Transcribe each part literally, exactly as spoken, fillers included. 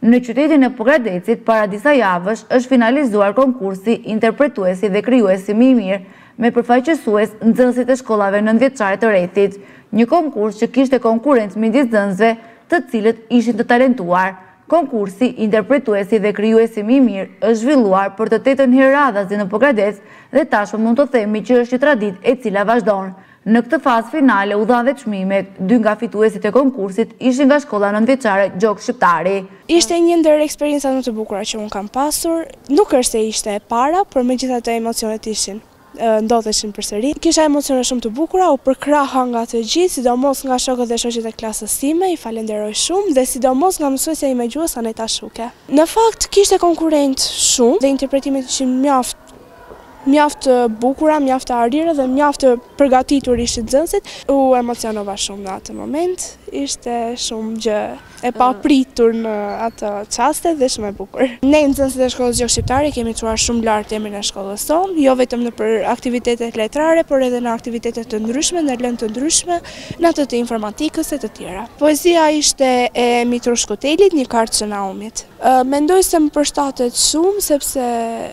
Në qytetin e Pogradecit, para disa javësh, është finalizuar konkursi interpretuesi dhe krijuesi më i mirë me përfaqësues nxënësit e shkollave nëntëvjeçare të Rrethit, një konkurs që kishte konkurrencë midis nxënësve, të cilët ishin të talentuar. Konkursi interpretuesi dhe krijuesi më i mirë është zhvilluar për të tetën herë radhazi në Pogradec dhe tashmë mund të themi që është një traditë e cila vazhdon. Në këtë fazë finale u dhanë dhe çmimet, dy nga fituesit e konkursit ishin nga shkolla nëntëvjeçare Gjok Shqiptari. Ishte një ndër eksperiencat më të bukura që unë kam pasur, nuk është se ishte e para, por megjithatë emocionet ishin ndodheshin përsëri. Kisha emocione shumë të bukura, u përkraha nga të gjithë, sidomos nga shokët dhe shoqet e klasës time, i falenderoj shumë dhe sidomos nga mësuesja ime gjuhës Aneta Shuke. Në fakt kishte konkurrentë shumë dhe interpretimet ishin mjaft mjaft të bukura, mjaft të arrirë dhe mjaft të përgatitur ishin nxënësit. U emocionova shumë në atë moment, ishte shumë gjë e papritur në atë çaste dhe shumë e bukur. Ne nxënësit e shkollës Gjok Shqiptare kemi çuar shumë lart emrin e shkollës tonë, jo vetëm në për aktivitetet letrare, por edhe në aktivitete të ndryshme, në lëndë të ndryshme, në atë të informatikës e të tjera. Poezia ishte e Mitrush Kutelit, një kartë që Naumit. Mendoj se më përshtatet shumë sepse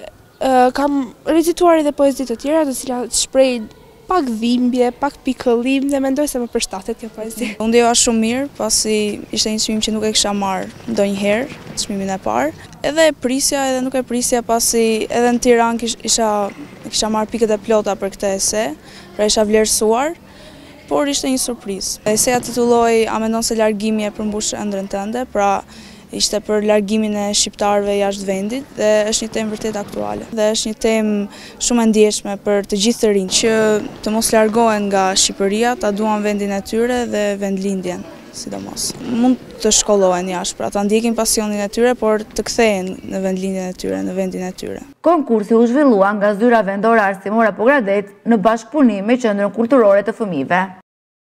kam recituar edhe poezi të tjera të cilat shprehin pak dhimbje, pak pikëllim dhe mendoj se më përshtatet kjo poezi. Unë ndjeva shumë mirë, pasi ishte një çmim që nuk e kisha marrë ndonjëherë, çmimin e parë. Edhe e prisja, edhe nuk e prisja, pasi edhe në Tiranë isha kisha marrë pikët e plota për këtë ese, pra isha vlerësuar, por ishte një surprizë. Eseja titulloi "A mendon se largimi e përmbush ëndrrën tënde", pra ishte për largimin e shqiptarëve jashtë vendit dhe është një temë vërtet aktuale. Dhe është një temë shumë e ndjeshme për të gjithë të rinj që të mos largohen nga Shqipëria, ta duan vendin e tyre dhe vendlindjen, sidomos. Mund të shkollohen jashtë, pra ta ndjekin pasionin e tyre, por të kthehen në vendlindjen e tyre, në vendin e tyre. Konkursi u zhvillua nga zyra vendore Arsimora Pogradec në bashkëpunim me Qendrën Kulturore të Fëmijëve.